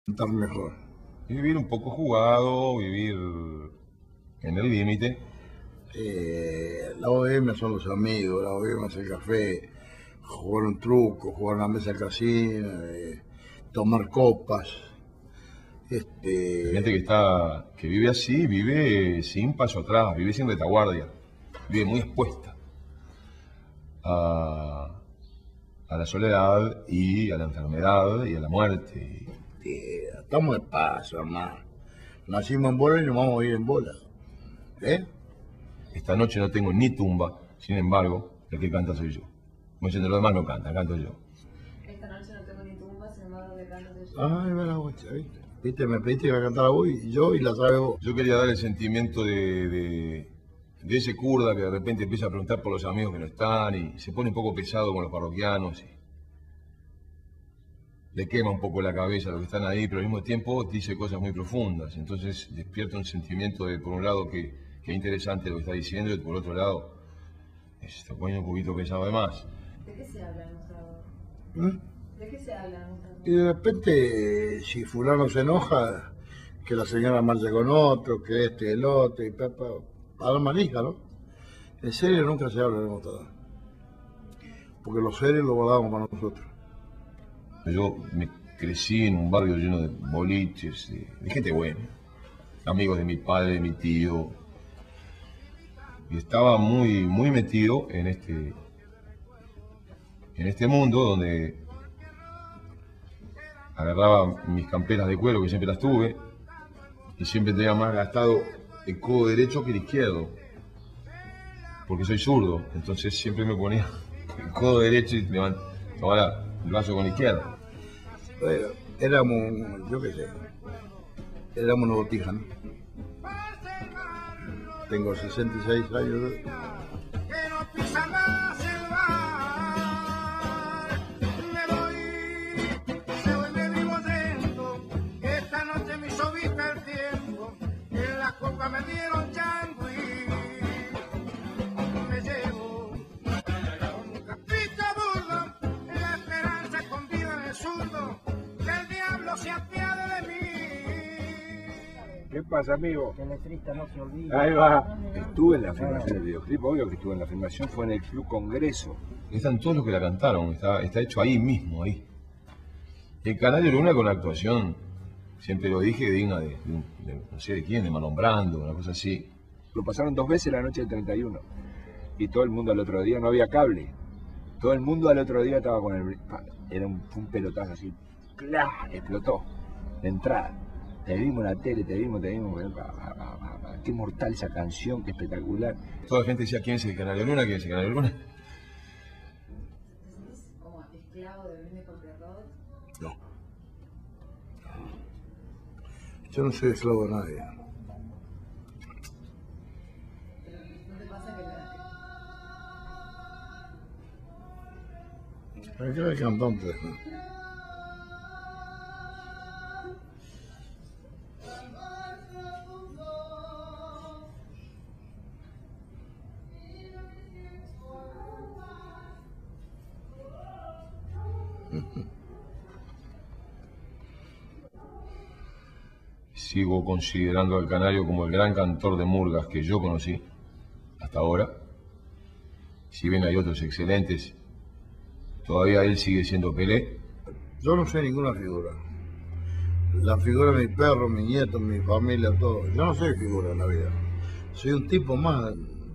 estar mejor. Vivir un poco jugado, vivir en el límite. La ODM son los amigos, la ODM es el café, jugar un truco, jugar una mesa de casino, tomar copas. La gente que vive así, vive sin paso atrás, vive sin retaguardia, vive muy expuesta a la soledad y a la enfermedad y a la muerte. Estamos de paso, hermano. Nacimos en bola y nos vamos a ir en bola. Esta noche no tengo ni tumba, sin embargo, el que canta soy yo. Como diciendo, los demás no cantan, canto yo. Esta noche no tengo ni tumba, sin embargo, el que canta soy yo. Ay, ve la bocha, ¿viste? ¿Viste? Me pediste que iba a cantar a vos y yo y la sabes vos. Yo quería dar el sentimiento de ese kurda que de repente empieza a preguntar por los amigos que no están y se pone un poco pesado con los parroquianos y le quema un poco la cabeza a los que están ahí, pero al mismo tiempo dice cosas muy profundas. Entonces despierta un sentimiento de, por un lado, que es interesante lo que está diciendo, y por otro lado, se pone un poquito pesado de más. ¿De qué se habla en Mostrador? ¿De qué se habla en Mostrador? Y de repente, si fulano se enoja, que la señora marche con otro, que este y el otro, y para la manija, ¿no? En serio nunca se habla de Mostrador. Porque los serios lo guardamos para nosotros. Yo me crecí en un barrio lleno de boliches, de gente buena, amigos de mi padre, de mi tío, y estaba muy metido en este mundo donde agarraba mis camperas de cuero, que siempre las tuve, y siempre tenía más gastado el codo derecho que el izquierdo, porque soy zurdo, entonces siempre me ponía el codo derecho y levantaba el brazo con la izquierda. Bueno, éramos, yo qué sé, éramos una botija, ¿no? Tengo 66 años. Esta noche me hizo vista el tiempo, en la copa me dieron chango y me llevo un capito burdo, en la esperanza escondida en el surdo, que el diablo se apiade de mí. ¿Qué pasa, amigo? Que el letrista no se olvida. Ahí va. Estuve en la filmación del videoclip, obvio que estuve en la filmación, fue en el Club Congreso. Están todos los que la cantaron, está hecho ahí mismo, ahí. El Canario Luna con la actuación, siempre lo dije, digna de no sé de quién, de Marlon Brando, una cosa así. Lo pasaron 2 veces la noche del 31. Y todo el mundo al otro día, no había cable. Todo el mundo al otro día estaba con el... Fue un pelotazo así. ¡Clah! Explotó. De entrada. Te vimos en la tele, te vimos. Qué mortal esa canción, qué espectacular. Toda la gente decía, ¿quién es el Canario Luna? ¿Quién es el Canario Luna? ¿Te sentís como esclavo de Brindis con Pierrot? No. Yo no soy esclavo de nadie. ¿No te pasa que ¿Para qué era el cantante? Sigo considerando al Canario como el gran cantor de murgas que yo conocí hasta ahora. Si bien hay otros excelentes, todavía él sigue siendo Pelé. Yo no soy ninguna figura. La figura de mi perro, mi nieto, mi familia, todo. Yo no soy figura en la vida. Soy un tipo más.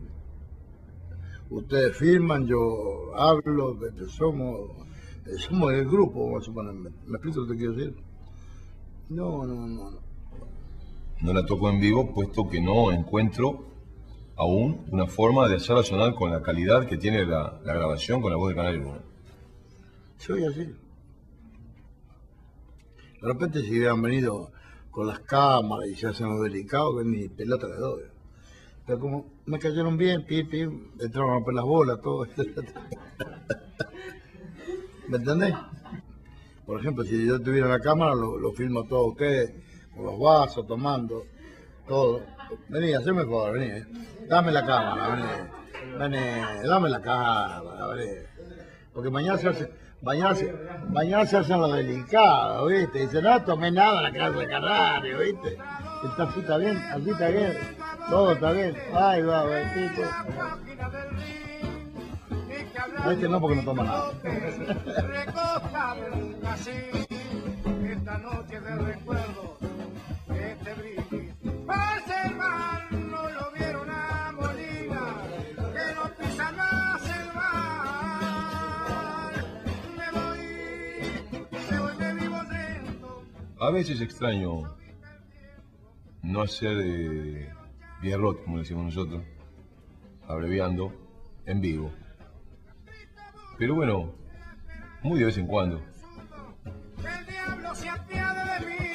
Ustedes firman, yo hablo, somos el grupo, más o menos. ¿Me explico lo que quiero decir? No. No la toco en vivo, puesto que no encuentro aún una forma de hacerla sonar con la calidad que tiene la grabación con la voz de Canario Luna. Soy así. De repente si hubieran venido con las cámaras y se hacen los delicados, que ni pelota le doy. Pero como me cayeron bien, entraron a romper las bolas, todo. ¿Me entendés? Por ejemplo, si yo tuviera la cámara, lo filmo todo ustedes, con los vasos, tomando, todo. Vení, haceme el favor, vení. Dame la cámara, vení. Dame la cámara, vení. Porque mañana Bañarse hacen lo delicado, ¿viste? Dice, no tomé nada en la casa de Canario, ¿viste? Así está bien, todo está bien. Ahí va, tipo. A este no, porque no toma nada. Esta noche de recuerdo, este brindis. Pase el mar, no lo vieron a Molina, que no pisa más el mar. Me vivo dentro. A veces extraño no hacer Pierrot, como decimos nosotros, abreviando, en vivo. Pero bueno, muy de vez en cuando. El diablo se apiade de mí.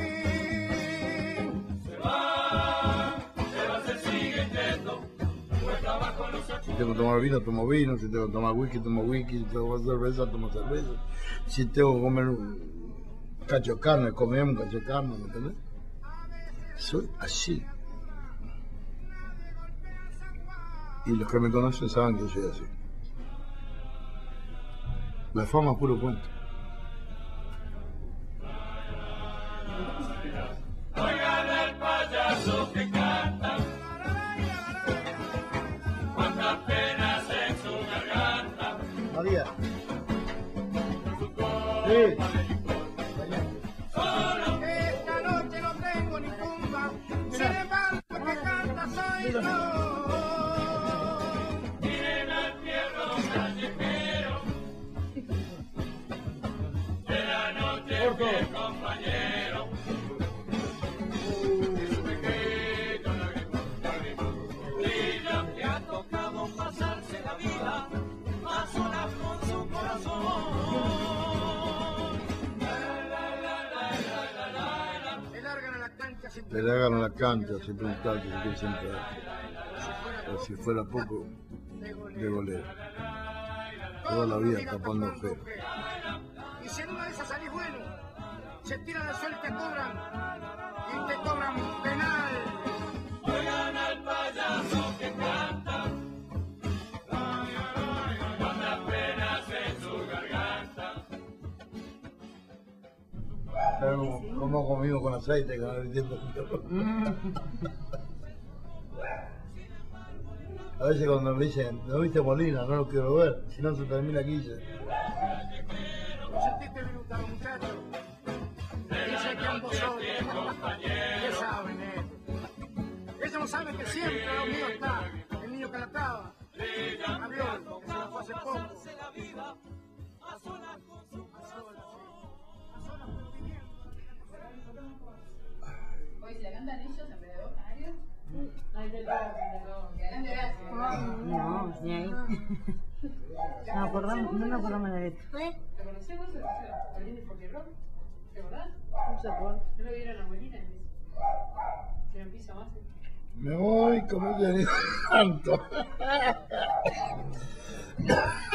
Se sigue yendo. Si tengo que tomar vino, tomo vino. Si tengo que tomar whisky, tomo whisky. Si tengo que tomar cerveza, tomo cerveza. Si tengo que comer un cacho de carne, comemos un cacho de carne, ¿me entendés? Soy así. Y los que me conocen saben que soy así. La fama es puro cuento. Oigan al payaso que canta, cuántas penas en su garganta. María. Sí. Solo esta noche no tengo ni tumba, sin embargo que canta soy yo. Miren al fierro callejero, de la noche fiel compañero. Pasarse la vida a solas con su corazón. Le largan a la cancha sin Le largan a la cancha sin preguntar que se quiere sentar. Como si fuera poco de golero. Toda la vida tapando feo. Y si en una de esas salís bueno, se tiran al suelo y te cobran penal. Oigan al payaso que canta. Como conmigo con aceite, que no entiendo. A veces cuando me dicen, ¿no viste Molina? No lo quiero ver, si no se termina aquí. ¿Lo sentiste minutar, muchachos? Dice que ambos son. ¿Qué saben, Ellos no saben que siempre lo mío está. El niño que la estaba. Avión, que se la fue hace poco. Hoy si la cantan ellos en vez de vos, Canario. Ay, te grande gracias. No, ni ahí. No me acordamos la letra. ¿Lo conocés vos? ¿El brindis por Pierrot? ¿Te acordás? No se acuerda. ¿No lo vieron a Molina? Que no pisa más. Me voy como que tanto.